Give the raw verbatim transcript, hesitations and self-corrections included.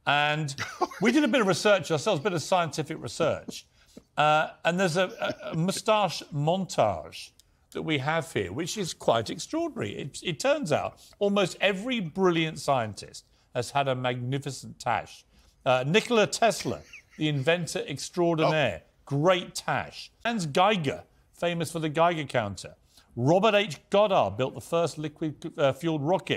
And we did a bit of research ourselves, a bit of scientific research. Uh, and there's a, a, a moustache montage that we have here, which is quite extraordinary. It, it turns out almost every brilliant scientist has had a magnificent tash. Uh, Nikola Tesla, the inventor extraordinaire, oh. great tash. Hans Geiger, famous for the Geiger counter. Robert H. Goddard built the first liquid-fueled rocket.